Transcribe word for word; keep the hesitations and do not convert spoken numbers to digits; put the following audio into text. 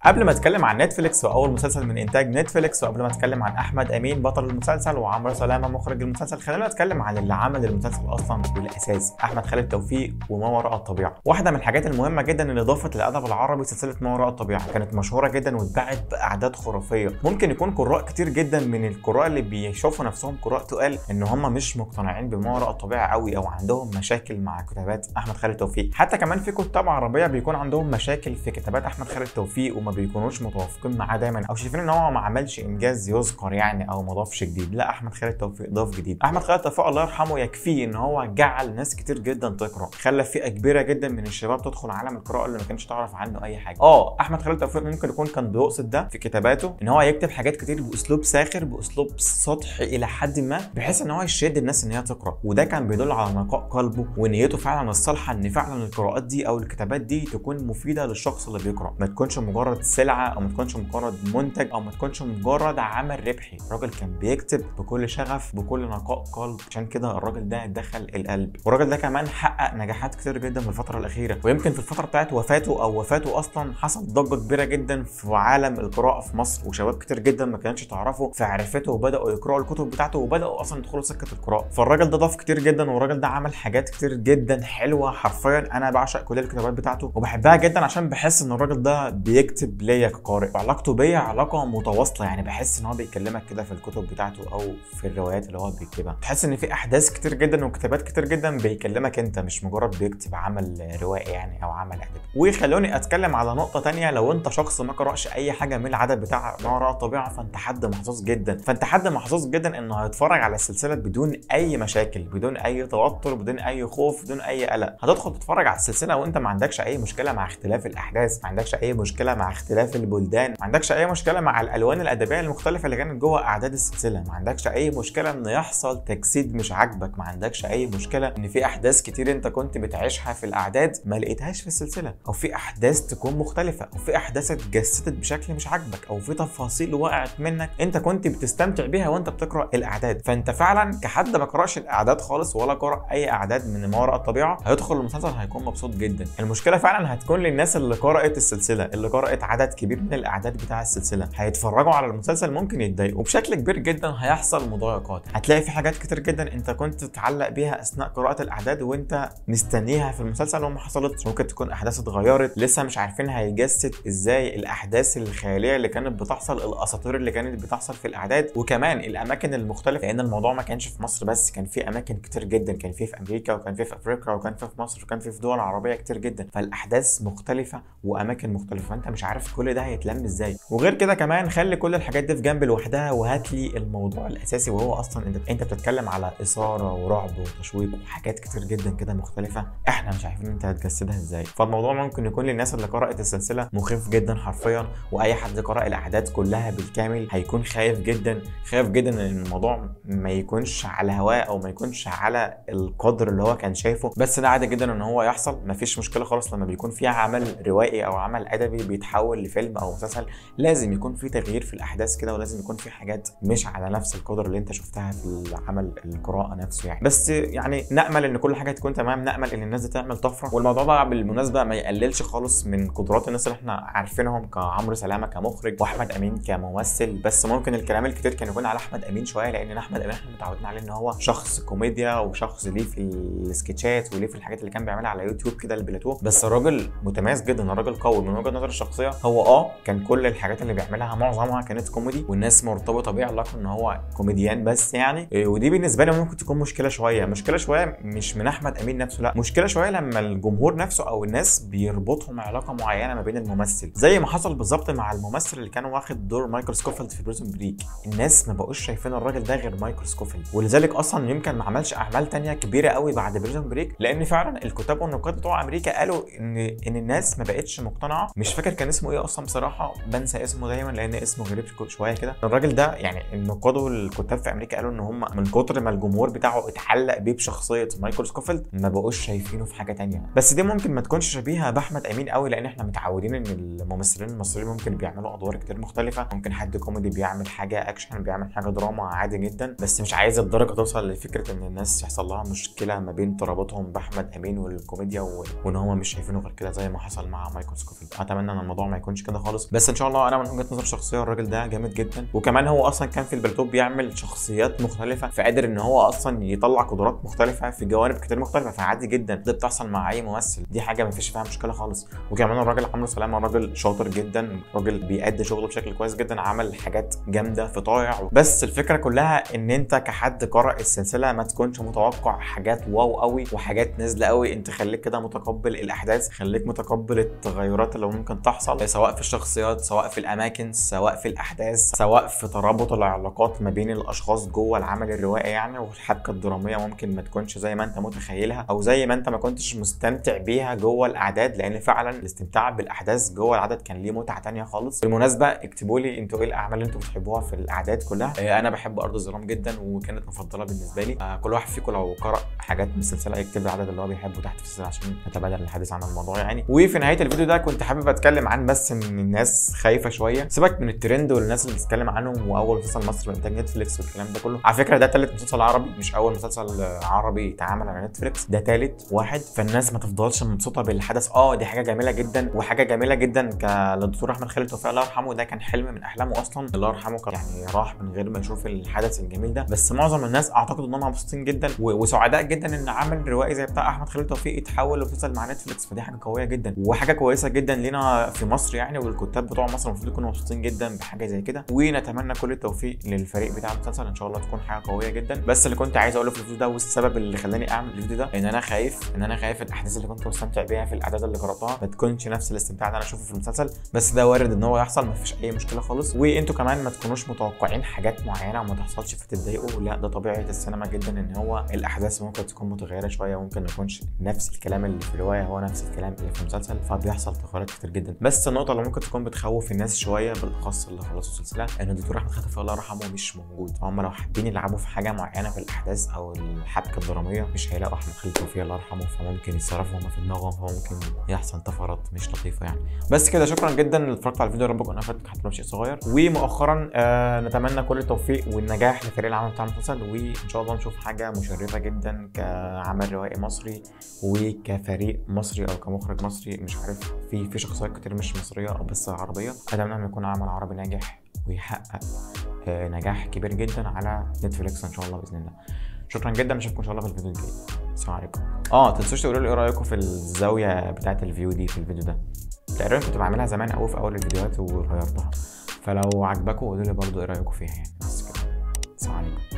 قبل ما اتكلم عن نتفليكس واول مسلسل من انتاج نتفليكس، وقبل ما اتكلم عن احمد امين بطل المسلسل وعمرو سلامه مخرج المسلسل، خلينا نتكلم عن اللي عمل المسلسل اصلا بالاساس، احمد خالد توفيق وما وراء الطبيعه. واحده من الحاجات المهمه جدا اللي ضافت للادب العربي سلسله ما وراء الطبيعه، كانت مشهوره جدا واتباعت باعداد خرافيه. ممكن يكون قراء كتير جدا من القراء اللي بيشوفوا نفسهم قراء تقال ان هم مش مقتنعين بما وراء الطبيعه قوي، او عندهم مشاكل مع كتابات احمد خالد توفيق. حتى كمان في كتاب عربيه بيكون عندهم مشاكل في كتابات احمد خالد توفيق وما بيكونوش متوافقين معاه دايما، او شايفين ان هو ما عملش انجاز يذكر يعني، او ما ضافش جديد. لا، احمد خالد توفيق ضاف جديد. احمد خالد توفيق الله يرحمه يكفيه ان هو جعل ناس كتير جدا تقرا، خلى فئه كبيره جدا من الشباب تدخل عالم القراءه اللي ما كانش تعرف عنه اي حاجه. اه احمد خالد توفيق ممكن يكون كان بيقصد ده في كتاباته، ان هو يكتب حاجات كتير باسلوب ساخر، باسلوب سطحي الى حد ما، بحيث ان هو يشد الناس ان هي تقرا، وده كان بيدل على نقاء قلبه ونيته فعلا الصالحه، ان فعلا القراءات دي او الكتابات دي تكون مفيده للشخص اللي بيقرا، ما تكونش مجرد سلعه، او ما تكونش مجرد منتج، او ما تكونش مجرد عمل ربحي. الراجل كان بيكتب بكل شغف بكل نقاء قلب، عشان كده الراجل ده دخل القلب. والراجل ده كمان حقق نجاحات كتير جدا في الفتره الاخيره، ويمكن في الفتره بتاعت وفاته او وفاته اصلا حصل ضجه كبيره جدا في عالم القراءه في مصر، وشباب كتير جدا ما كانش تعرفه فعرفته وبداوا يقراوا الكتب بتاعته وبداوا اصلا يدخلوا سكه القراءه. فالراجل ده ضاف كتير جدا، والراجل ده عمل حاجات كتير جدا حلوه. حرفيا انا بعشق كل الكتابات بتاعته وبحبها جدا، عشان بحس ان الراجل ده بيكتب ليا كقارئ، وعلاقته بيا علاقه متواصله. يعني بحس ان هو بيكلمك كده في الكتب بتاعته او في الروايات اللي هو بيكتبها، تحس ان في احداث كتير جدا وكتابات كتير جدا بيكلمك انت، مش مجرد بيكتب عمل روائي يعني او عمل ادبي. وخلوني اتكلم على نقطه تانية، لو انت شخص ما قراش اي حاجه من العدد بتاع ما وراء الطبيعه، فانت حد محظوظ جدا، فانت حد محظوظ جدا انه هيتفرج على السلسله بدون اي مشاكل، بدون اي توتر، بدون اي خوف، بدون اي قلق. هتدخل تتفرج على السلسله وانت ما عندكش اي مشكله مع اختلاف الاحداث، ما عندكش اي مشكله مع اختلاف البلدان، ما عندكش اي مشكله مع الالوان الادبيه المختلفه اللي كانت جوه اعداد السلسله، ما عندكش اي مشكله ان يحصل تجسيد مش عاجبك، ما عندكش اي مشكله ان في احداث كتير انت كنت بتعيشها في الاعداد ما لقيتهاش في السلسله، او في احداث تكون مختلفه، او في احداث اتجسدت بشكل مش عاجبك، او في تفاصيل وقعت منك انت كنت بتستمتع بيها وانت بتقرا الاعداد. فانت فعلا كحد ما قراش الاعداد خالص ولا قرا اي اعداد من ما وراء الطبيعه، هيدخل المسلسل هيكون مبسوط جدا. المشكله فعلا هتكون للناس اللي قرات السلسله، اللي قرات عدد كبير من الاعداد بتاع السلسله، هيتفرجوا على المسلسل ممكن يتضايقوا، وبشكل كبير جدا هيحصل مضايقات. هتلاقي في حاجات كتير جدا انت كنت تتعلق بيها اثناء قراءه الاعداد وانت مستنيها في المسلسل وما حصلتش. ممكن تكون احداث اتغيرت، لسه مش عارفين هيجسد ازاي الاحداث الخياليه اللي كانت بتحصل، الاساطير اللي كانت بتحصل في الاعداد، وكمان الاماكن المختلفه، لان الموضوع ما كانش في مصر بس، كان في اماكن كتير جدا، كان في في امريكا، وكان في في افريقيا، وكان في في مصر، وكان في في دول عربيه كتير جدا. فالاحداث مختلفه واماكن مختلفه، فانت مش عارف كل ده هيتلم ازاي. وغير كده كمان خلي كل الحاجات دي في جنب لوحدها، وهات لي الموضوع الاساسي، وهو اصلا انت انت بتتكلم على اثاره ورعب وتشويق وحاجات كتير جدا كده مختلفه، احنا مش عارفين انت هتجسدها ازاي. فالموضوع ممكن يكون للناس اللي قرات السلسله مخيف جدا حرفيا، واي حد قرأ الاعداد كلها بالكامل هيكون خايف جدا، خايف جدا ان الموضوع ما يكونش على هواه، او ما يكونش على القدر اللي هو كان شايفه. بس ده عادي جدا ان هو يحصل، مفيش مشكله خالص لما بيكون في عمل روائي او عمل ادبي بيتحول لفيلم او مسلسل، لازم يكون في تغيير في الاحداث كده، ولازم يكون في حاجات مش على نفس القدر اللي انت شفتها في العمل القراءه نفسه يعني. بس يعني نامل ان كل حاجه تكون تمام، نامل ان الناس دي تعمل طفره. والموضوع ده بالمناسبه ما يقللش خالص من قدرات الناس اللي احنا عارفينهم، كعمرو سلامه كمخرج، واحمد امين كممثل. بس ممكن الكلام الكتير كان يكون على احمد امين شويه، لان احمد امين احنا متعودين عليه ان هو شخص كوميديا، وشخص ليه في السكتشات وليه في الحاجات اللي كان بيعملها على يوتيوب كده البلاتو. بس الراجل متميز جدا، الراجل قوي من وجهه نظري الشخصيه. هو اه كان كل الحاجات اللي بيعملها معظمها كانت كوميدي، والناس مرتبطه بيه علاقه ان هو كوميديان بس يعني، ودي بالنسبه لي ممكن تكون مشكله شويه، مشكله شويه مش من احمد امين نفسه، لا مشكله شويه لما الجمهور نفسه او الناس بيربطهم علاقه معينه ما بين الممثل، زي ما حصل بالظبط مع الممثل اللي كان واخد دور مايكل سكوفيلد في بريزون بريك. الناس ما بقوش شايفين الراجل ده غير مايكل سكوفيلد، ولذلك اصلا يمكن ما عملش اعمال تانية كبيره قوي بعد بريزون بريك، لان فعلا الكتاب والنقاد بتوع امريكا قالوا ان ان الناس ما بقتش مقتنعه. مش فاكر كان اسمه ايه اصلا بصراحه، بنسى اسمه دايما لان اسمه غريب شويه كده. الراجل ده يعني النقاد والكتاب في امريكا قالوا ان هم من كتر ما الجمهور بتاعه اتعلق بيه بشخصيه مايكل سكوفيلد ما بقوش شايفينه في حاجه تانية. بس دي ممكن ما تكونش شبيهه باحمد امين قوي، لان احنا متعودين ان الممثلين المصريين ممكن بيعملوا ادوار كتير مختلفه، ممكن حد كوميدي بيعمل حاجه اكشن، بيعمل حاجه دراما عادي جدا، بس مش عايز الدرجه توصل لفكره ان الناس يحصل لها مشكله ما بين ترابطهم باحمد امين والكوميديا، وان هم مش شايفينه غير كده زي ما حصل مع مايكل سكوفيلد. اتمنى ان الموضوع ما يكونش كده خالص، بس ان شاء الله انا من وجهه نظر شخصيه الراجل ده جامد جدا. وكمان هو اصلا كان في البلاتو بيعمل شخصيات مختلفه، فقادر ان هو اصلا يطلع قدرات مختلفه في جوانب كتير مختلفه، فعادي جدا ده بتحصل مع اي ممثل، دي حاجه ما فيش فيها مشكله خالص. وكمان الراجل عمرو سلامه راجل شاطر جدا، راجل بيأدي شغله بشكل كويس جدا، عمل حاجات جامده في طايع. بس الفكره كلها ان انت كحد قرأ السلسله ما تكونش متوقع حاجات واو قوي وحاجات نازله قوي، انت خليك كده متقبل الاحداث، خليك متقبل التغيرات اللي ممكن تحصل سواء في الشخصيات، سواء في الاماكن، سواء في الاحداث، سواء في ترابط العلاقات ما بين الاشخاص جوه العمل الروائي يعني. والحبكه الدراميه ممكن ما تكونش زي ما انت متخيلها او زي ما انت ما كنتش مستمتع بيها جوه الاعداد، لان فعلا الاستمتاع بالاحداث جوه العدد كان ليه متعه ثانيه خالص. بالمناسبه اكتبوا لي انتوا ايه الاعمال اللي انتوا بتحبوها في الاعداد كلها. انا بحب ارض الظلام جدا وكانت مفضله بالنسبه لي. كل واحد فيكم لو قرأ حاجات من السلسله يكتب العدد اللي هو بيحبه تحت في السلسله عشان نتبادل الحديث عن الموضوع يعني. وفي نهايه الفيديو ده كنت حابب اتكلم عن بس ان الناس خايفه شويه، سيبك من الترند والناس اللي بتتكلم عنهم واول مسلسل مصري بانتاج نتفليكس والكلام ده كله. على فكره ده ثالث مسلسل عربي، مش اول مسلسل عربي يتعمل على نتفليكس، ده ثالث واحد. فالناس ما تفضلش مبسوطه بالحدث. اه دي حاجه جميله جدا وحاجه جميله جدا كالدكتور احمد خالد توفيق الله يرحمه، ده كان حلم من احلامه اصلا، الله يرحمه يعني راح من غير ما يشوف الحدث الجميل ده. بس معظم الناس اعتقد انهم مبسوطين جدا وسعداء جدا ان عمل روائي زي بتاع احمد خالد توفيق يتحول لمسلسل مع نتفليكس، فدي حاجه قويه جدا وحاجه كويسه جدا لينا في مصر يعني. والكتاب بتوع مصر المفروض يكونوا مبسوطين جدا بحاجه زي كده، ونتمنى كل التوفيق للفريق بتاع المسلسل، ان شاء الله تكون حاجه قويه جدا. بس اللي كنت عايز اقوله في الفيديو ده والسبب اللي خلاني اعمل الفيديو ده ان انا خايف ان انا خايف الاحداث اللي كنت مستمتع بيها في الاعداد اللي قراتها ما تكونش نفس الاستمتاع اللي انا اشوفه في المسلسل. بس ده وارد ان هو يحصل، مفيش اي مشكله خالص. وانتوا كمان ما تكونوش متوقعين حاجات معينه وما تحصلش فتتضايقوا، لا ده طبيعه السينما جدا ان هو الاحداث ممكن تكون متغيره شويه، وممكن ما يكونش نفس الكلام اللي في الروايه هو نفس الكلام اللي في المسلسل، فبيحصل تغيرات كتير جدا. بس النقطه اللي ممكن تكون بتخوف الناس شويه بالاخص اللي خلصوا السلسله ان الدكتور احمد خالد توفيق الله يرحمه مش موجود، فهم لو حابين يلعبوا في حاجه معينه في الاحداث او الحبكه الدراميه مش هيلاقوا احمد خالد توفيق الله يرحمه، فممكن يتصرفوا هم في دماغهم، فممكن يحصل طفرات مش لطيفه يعني. بس كده شكرا جدا اللي اتفرجت على الفيديو، يا رب اكون افدتك حتى لو شيء صغير. ومؤخرا آه نتمنى كل التوفيق والنجاح لفريق العمل بتاع المسلسل، وان شاء الله نشوف حاجه مشرفه جدا كعمل روائي مصري وكفريق مصري او كمخرج مصري. مش عارف في في شخصيات كتير مش مصريه او بس عربيه، اتمنى انه يكون عمل عربي ناجح ويحقق آه نجاح كبير جدا على نتفليكس ان شاء الله باذن الله. شكرا جدا، اشوفكم ان شاء الله في الفيديو الجاي. السلام عليكم. اه تنسوش تقولوا لي ايه رايكم في الزاويه بتاعه الفيو دي في الفيديو ده، تقريبا كنت بعملها زمان قوي في اول الفيديوهات وغيرتها، فلو عجبكم قولوا لي برضو ايه رايكم فيها يعني. بس كده، السلام عليكم.